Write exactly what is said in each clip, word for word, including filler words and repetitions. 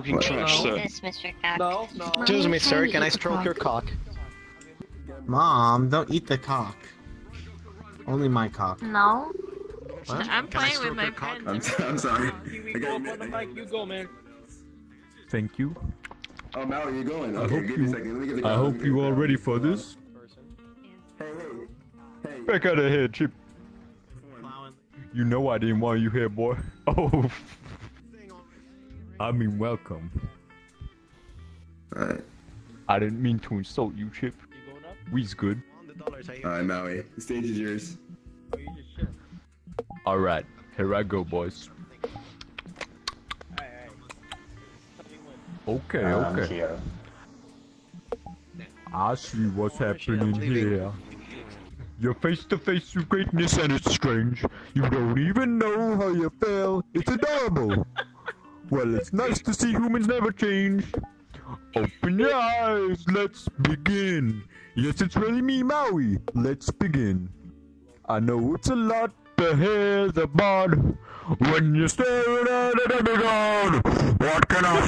talking What? trash, No. sir. This, Mister Cock. No, no. Excuse me, sir. Can I eat the stroke cock. your cock? Mom, don't eat the cock. Only my cock. No. What? I'm Can I playing with stroke my your cock? friends. I'm, I'm sorry. Kiwi, I go got up on the mic. You go, man. Thank you. Oh, Mal, you going? I Okay, hope give me a you- second. Let me get the I cock. hope Let me get you the all cock. ready for this. Hey, hey, hey. Back out of here, Chip. You know I didn't want you here, boy. Oh. I mean, welcome. Alright. I didn't mean to insult you, Chip. You going up? We's good. Alright, Maui. The stage is yours. Or you just shit? Alright, here I go, boys. Alright, alright. Okay, okay. I see what's happening here. You're face to face with greatness and it's strange. You don't even know how you feel. It's adorable. Well, it's nice to see humans never change. Open your eyes, let's begin. Yes, it's really me, Maui. Let's begin. I know it's a lot to hear about when you're staring at a demigod. What can I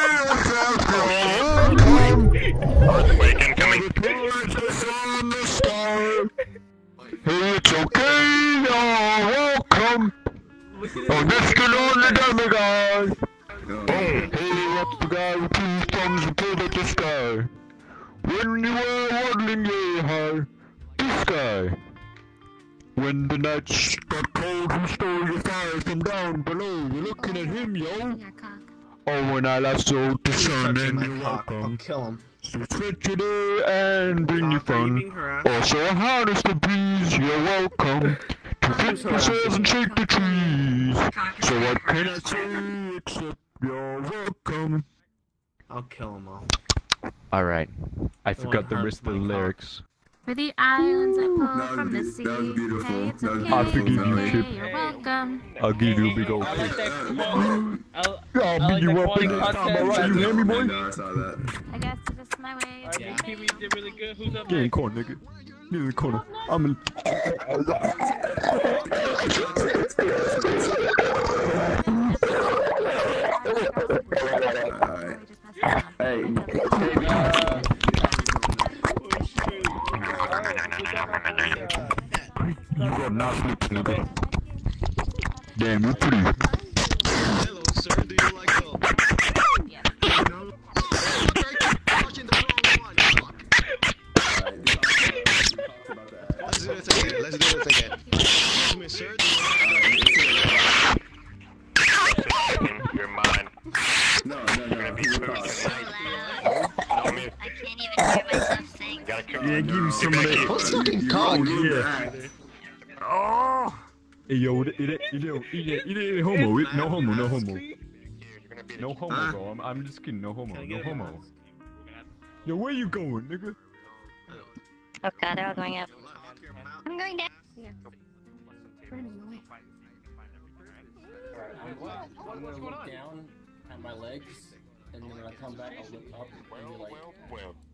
say? Earthquake incoming. In the sky. Hey, it's okay, you're welcome. Oh, this can only demigod. Oh, Hey, what's the guy with two thumbs and pulled at the sky? When you were waddling yay high, this guy. When the nights got cold, who stole your fire from down below? You're looking at him, yo. Your cock. Oh, when I lassoed the He's sun touching and my you're cock. I'll welcome. kill him. So switch today and bring you fun. Also harness the breeze, you're welcome. To fix yourselves and shake the trees. So what can I say except you're welcome? I'll kill him all. Alright, I forgot the hurt rest of the my cock. lyrics. For the islands I pull That was from the be- sea. that was beautiful. Hey, it's That was okay. I it's forgive you, okay, Chip. You're welcome. I'll give you a big old I kiss. like that. Come on. I, I'll I beat like you that up quality in next time, content. alright? You hear me, I boy? know, I saw that. I guess this is my way. of Alright, Kiwi living. did really good. Who's up Get in the next? corner, nigga. Get in the corner. I'm in. Alright. Hey, You got not sleep, nigga. Damn, you pretty. Hello, sir. Do you like the... No? Watching the wrong one. Fuck. Let's do it again. Let's do it again. Excuse me, sir. Do you like You're mine. no, no, no. Be He was smooth. lost. No, me. I can't even hear myself saying. You gotta cook. Yeah, give me some of that. What's fucking You cock? ruined Yeah. that. Oh! Hey, yo, it, it, it, it, it, it, it, it, homo, it, no homo, no homo. You're gonna be No homo, Huh? bro. I'm, I'm just kidding. No homo, Can I no get a homo. mask? Yo, where you going, nigga? Oh god, they're all going up. I'm going down. I'm gonna look down at my legs, and then when I come back, I'll look up and be like, well, well.